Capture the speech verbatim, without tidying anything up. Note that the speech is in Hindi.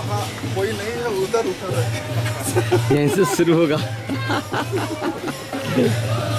हाँ कोई नहीं है, उधर उतर है। यहीं से शुरू होगा।